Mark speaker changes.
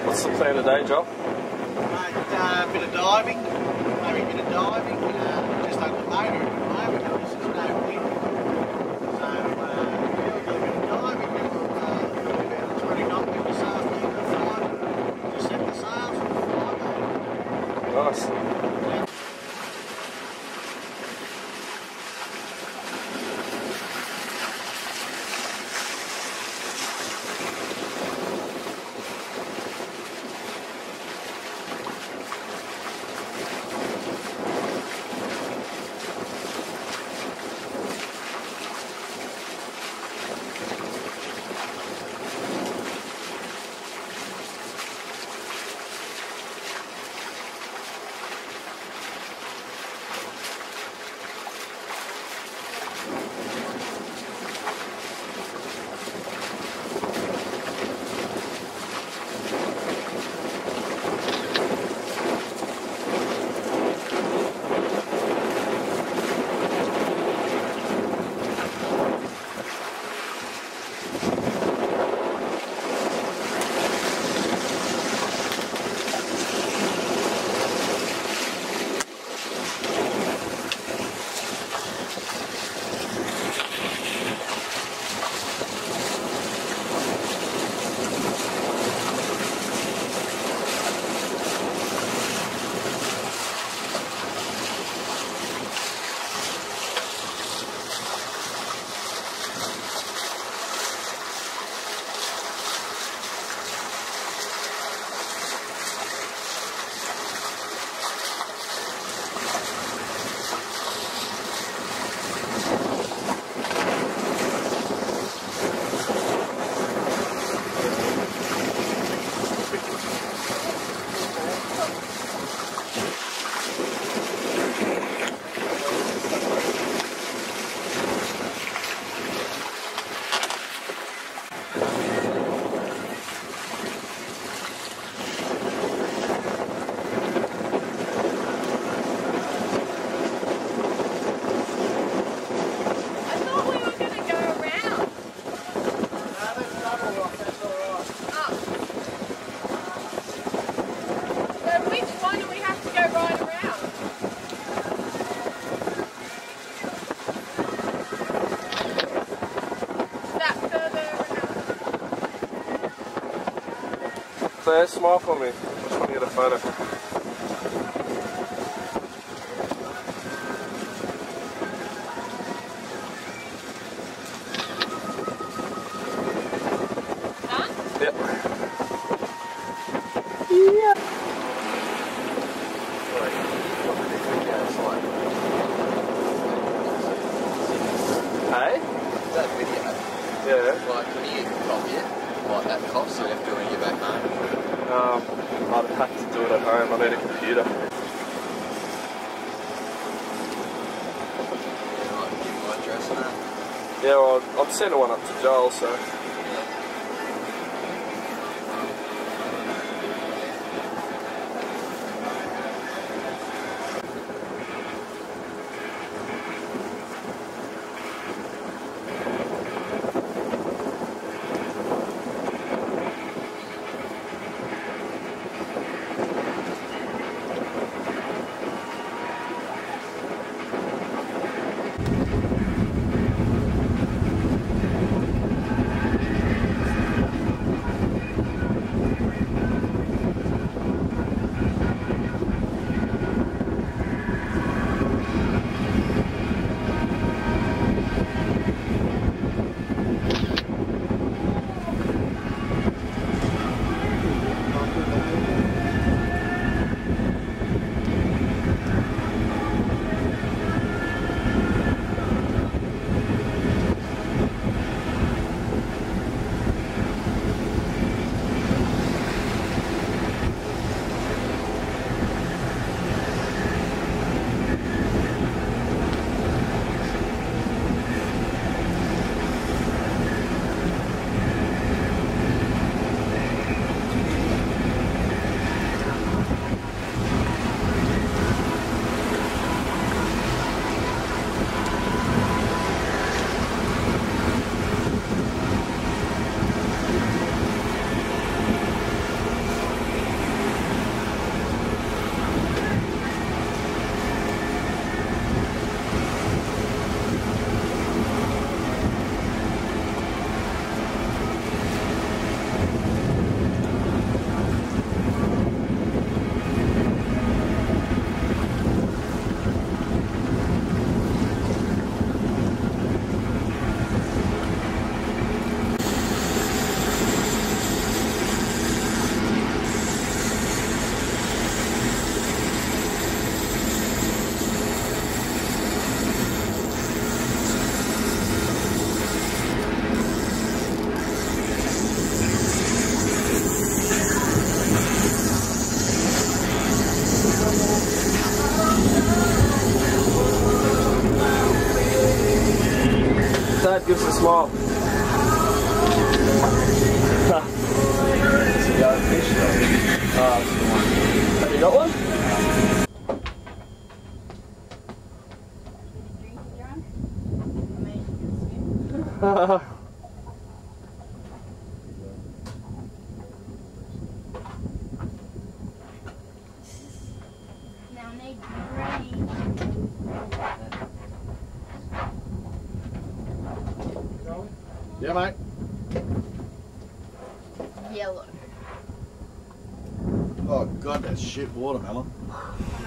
Speaker 1: What's the plan today, Joel?
Speaker 2: A bit of diving, maybe a bit of diving, just over the motor at the moment, because there's no wind. So, yeah, we'll do a bit of diving, then we'll do about 20 knots this afternoon at 5, just set the sails and fly, mate.
Speaker 1: Nice. There, smile for me. I just want to get a photo.
Speaker 3: Done?
Speaker 1: Yep.
Speaker 3: Yeah.
Speaker 1: Hey?
Speaker 4: That video,
Speaker 1: Yeah.
Speaker 4: like, when you copy it, like that cost, so you have to do it when you get back home.
Speaker 1: I'd have to do it at home. I need a computer.
Speaker 4: Like, give my address and that.
Speaker 1: Yeah, well, I'm sending one up to Joel, so. Have you got one?
Speaker 3: Now need to be ready.
Speaker 2: Yeah, mate.
Speaker 3: Yellow.
Speaker 2: Oh, God, that's shit watermelon.